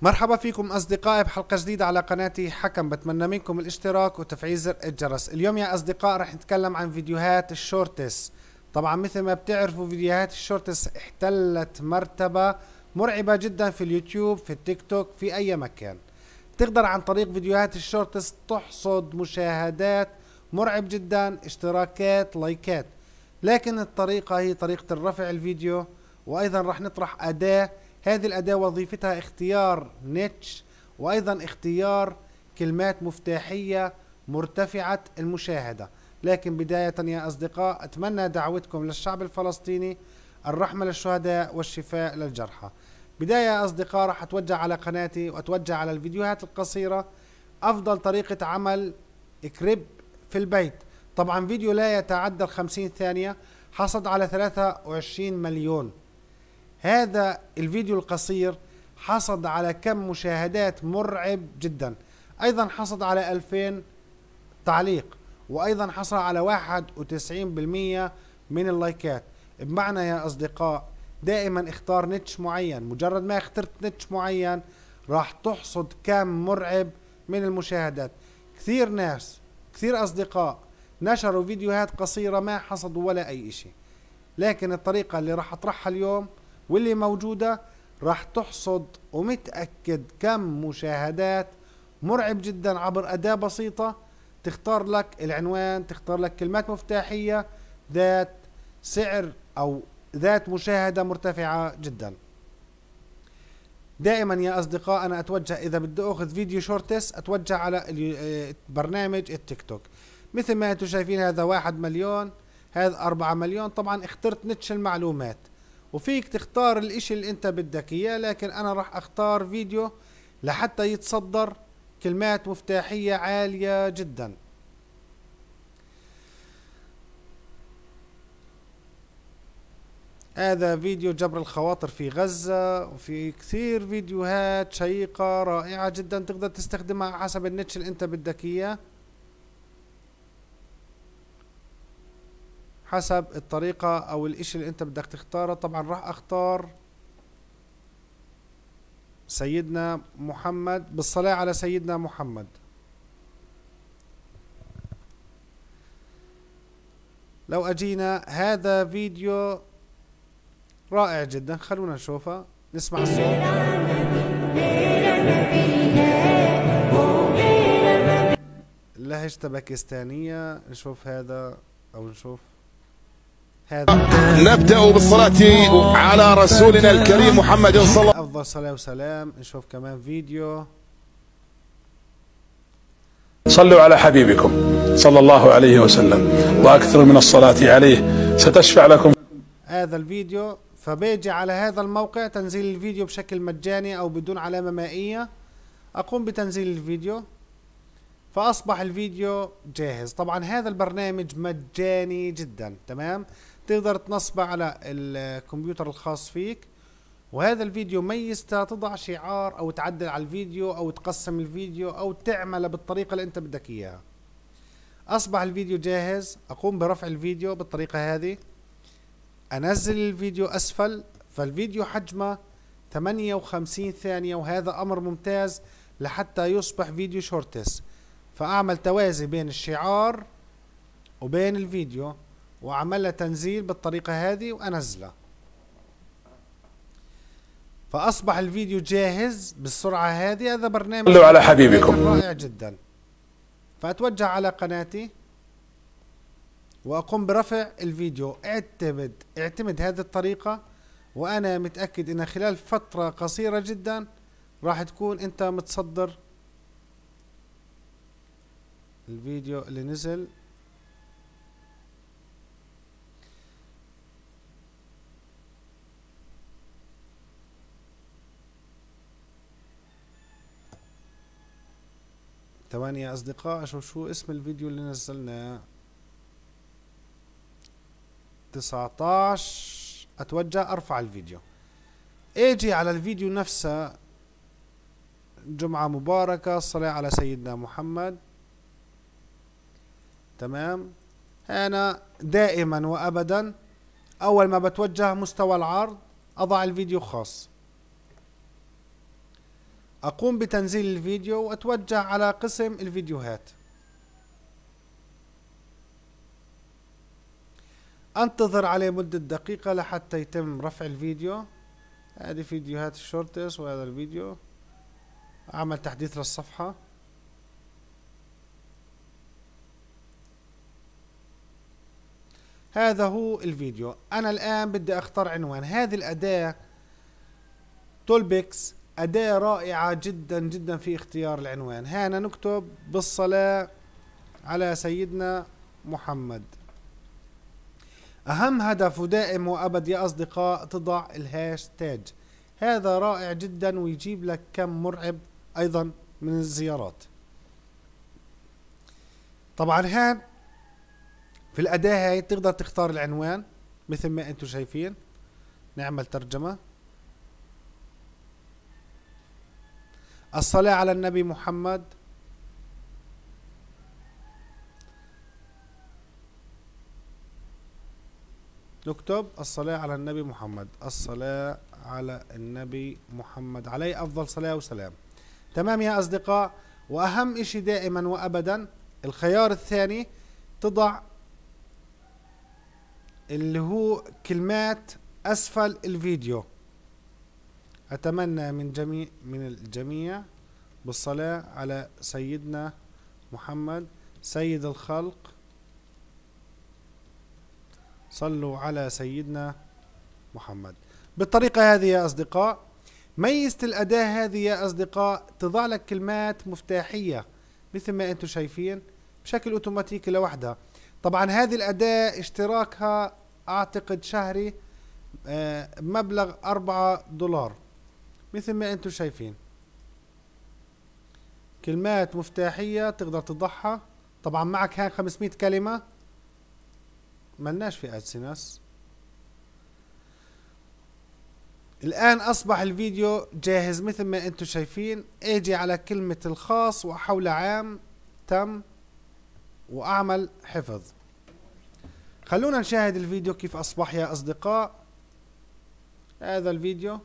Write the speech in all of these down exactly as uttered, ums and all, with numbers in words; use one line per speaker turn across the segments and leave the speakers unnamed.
مرحبا فيكم أصدقائي بحلقة جديدة على قناتي حكم. بتمنى منكم الاشتراك وتفعيل زر الجرس. اليوم يا أصدقاء رح نتكلم عن فيديوهات الشورتس. طبعا مثل ما بتعرفوا فيديوهات الشورتس احتلت مرتبة مرعبة جدا في اليوتيوب، في التيك توك، في أي مكان. تقدر عن طريق فيديوهات الشورتس تحصد مشاهدات مرعب جدا، اشتراكات، لايكات، لكن الطريقة هي طريقة الرفع الفيديو. وأيضا رح نطرح أداة، هذه الأداة وظيفتها اختيار نيتش وأيضا اختيار كلمات مفتاحية مرتفعة المشاهدة. لكن بداية يا أصدقاء أتمنى دعوتكم للشعب الفلسطيني، الرحمة للشهداء والشفاء للجرحى. بداية يا أصدقاء راح أتوجه على قناتي وأتوجه على الفيديوهات القصيرة. أفضل طريقة عمل كريب في البيت. طبعا فيديو لا يتعدى الخمسين ثانية حصد على ثلاثة وعشرين مليون. هذا الفيديو القصير حصد على كم مشاهدات مرعب جدا. ايضا حصد على ألفين تعليق، وايضا حصل على واحد وتسعين بالمئة من اللايكات. بمعنى يا اصدقاء دائما اختار نيتش معين، مجرد ما اخترت نيتش معين راح تحصد كم مرعب من المشاهدات. كثير ناس كثير اصدقاء نشروا فيديوهات قصيرة ما حصدوا ولا اي اشي، لكن الطريقة اللي راح اطرحها اليوم واللي موجودة راح تحصد ومتأكد كم مشاهدات مرعب جدا عبر أداة بسيطة. تختار لك العنوان، تختار لك كلمات مفتاحية ذات سعر أو ذات مشاهدة مرتفعة جدا. دائما يا أصدقاء أنا أتوجه إذا بدي أخذ فيديو شورتس أتوجه على برنامج التيك توك. مثل ما أنتم شايفين هذا واحد مليون، هذا أربعة مليون. طبعا اخترت نتش المعلومات، وفيك تختار الاشي اللي انت بدك اياه، لكن انا راح اختار فيديو لحتى يتصدر كلمات مفتاحية عالية جدا. هذا فيديو جبر الخواطر في غزة، وفي كثير فيديوهات شيقة رائعة جدا تقدر تستخدمها حسب النتش اللي انت بدك اياه، حسب الطريقة او الاشي اللي انت بدك تختاره. طبعا راح اختار سيدنا محمد، بالصلاة على سيدنا محمد. لو اجينا هذا فيديو رائع جدا، خلونا نشوفه نسمع الصوت. لهجة باكستانية. نشوف هذا او نشوف هذا.
نبدأ بالصلاة على رسولنا الكريم محمد صلى الله عليه وسلم
أفضل صلاة وسلام. نشوف كمان فيديو.
صلوا على حبيبكم صلى الله عليه وسلم وأكثروا من الصلاة عليه ستشفع لكم.
هذا الفيديو فبيجي على هذا الموقع تنزيل الفيديو بشكل مجاني أو بدون علامة مائية. أقوم بتنزيل الفيديو فأصبح الفيديو جاهز. طبعا هذا البرنامج مجاني جدا، تمام، تقدر تنصبه على الكمبيوتر الخاص فيك. وهذا الفيديو ميزته تضع شعار او تعدل على الفيديو او تقسم الفيديو او تعمله بالطريقة اللي انت بدك اياها. اصبح الفيديو جاهز. اقوم برفع الفيديو بالطريقة هذه، انزل الفيديو اسفل، فالفيديو حجمه ثمانية وخمسين ثانية، وهذا امر ممتاز لحتى يصبح فيديو شورتس. فاعمل توازي بين الشعار وبين الفيديو واعمل له تنزيل بالطريقة هذه وانزله، فاصبح الفيديو جاهز بالسرعة هذه. هذا برنامج
صلوا على حبيبكم.
رائع جدا. فاتوجه على قناتي واقوم برفع الفيديو. اعتمد اعتمد هذه الطريقة، وانا متأكد ان خلال فترة قصيرة جدا راح تكون انت متصدر الفيديو اللي نزل. ثواني يا أصدقاء أشوف شو اسم الفيديو اللي نزلناه. تسعة عشر. أتوجه أرفع الفيديو، اجي على الفيديو نفسه، جمعة مباركة، الصلاة على سيدنا محمد، تمام. أنا دائما وأبدا أول ما بتوجه مستوى العرض أضع الفيديو خاص. اقوم بتنزيل الفيديو واتوجه على قسم الفيديوهات. انتظر عليه مدة دقيقة لحتى يتم رفع الفيديو. هذه فيديوهات الشورتس وهذا الفيديو. اعمل تحديث للصفحة. هذا هو الفيديو. انا الان بدي اختار عنوان. هذه الاداة تولبكس اداة رائعة جدا جدا في اختيار العنوان. هنا نكتب بالصلاة على سيدنا محمد. اهم هدف ودائم وابد يا اصدقاء تضع الهاشتاج. هذا رائع جدا ويجيب لك كم مرعب ايضا من الزيارات. طبعا هان في الأداة هاي تقدر تختار العنوان مثل ما انتم شايفين. نعمل ترجمة. الصلاة على النبي محمد. نكتب الصلاة على النبي محمد. الصلاة على النبي محمد عليه أفضل صلاة وسلام. تمام يا أصدقاء. وأهم إشي دائما وأبدا الخيار الثاني تضع اللي هو كلمات أسفل الفيديو. أتمنى من جميع من الجميع بالصلاة على سيدنا محمد سيد الخلق. صلوا على سيدنا محمد. بالطريقة هذه يا أصدقاء ميزة الأداة هذه يا أصدقاء تضع لك كلمات مفتاحية مثل ما أنتم شايفين بشكل أوتوماتيكي لوحدها. طبعا هذه الأداة اشتراكها أعتقد شهري مبلغ أربعة دولار مثل ما أنتم شايفين. كلمات مفتاحية تقدر تضعها. طبعا معك هاي خمسمية كلمة. ملناش في أدسنس. الآن أصبح الفيديو جاهز مثل ما أنتم شايفين. اجي على كلمة الخاص وحول عام تم وأعمل حفظ. خلونا نشاهد الفيديو كيف أصبح يا أصدقاء. هذا الفيديو.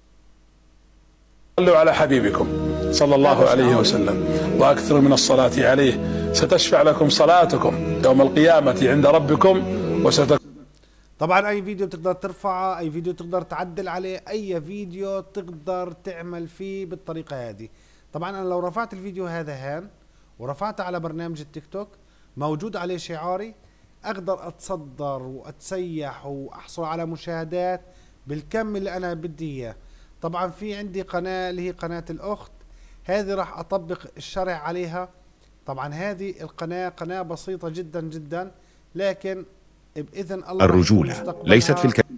صلوا على حبيبكم صلى الله عليه وسلم وأكثروا من الصلاة عليه ستشفع لكم صلاتكم يوم القيامة عند ربكم وستكون.
طبعا أي فيديو بتقدر ترفعه، أي فيديو تقدر تعدل عليه، أي فيديو تقدر تعمل فيه بالطريقة هذه. طبعا أنا لو رفعت الفيديو هذا هان ورفعته على برنامج التيك توك موجود عليه شعاري أقدر أتصدر وأتسيح وأحصل على مشاهدات بالكم اللي أنا بدي إياه. طبعا في عندي قناة اللي هي قناة الأخت. هذه راح أطبق الشرع عليها. طبعا هذه القناة قناة بسيطة جدا جدا لكن بإذن الله
الرجولة ليست في الك...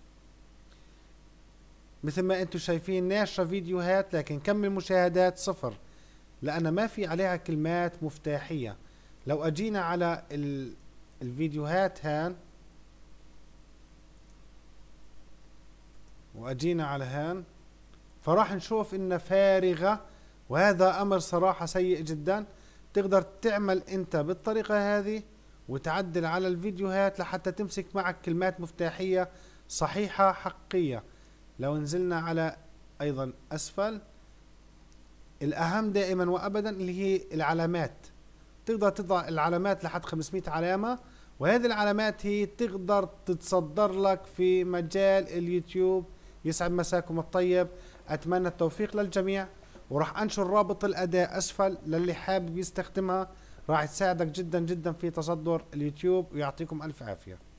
مثل ما أنتم شايفين ناشرة فيديوهات لكن كم المشاهدات صفر لأن ما في عليها كلمات مفتاحية. لو أجينا على ال... الفيديوهات هان وأجينا على هان فراح نشوف إنها فارغة وهذا أمر صراحة سيء جدا. تقدر تعمل أنت بالطريقة هذه وتعدل على الفيديوهات لحتى تمسك معك كلمات مفتاحية صحيحة حقيقية. لو نزلنا على أيضا أسفل الأهم دائما وأبدا اللي هي العلامات. تقدر تضع العلامات لحد خمسمية علامة وهذه العلامات هي تقدر تتصدر لك في مجال اليوتيوب. يسعد مساكم الطيب. أتمنى التوفيق للجميع وراح أنشر رابط الأداة أسفل للي حابب يستخدمها. راح تساعدك جدا جدا في تصدر اليوتيوب ويعطيكم ألف عافية.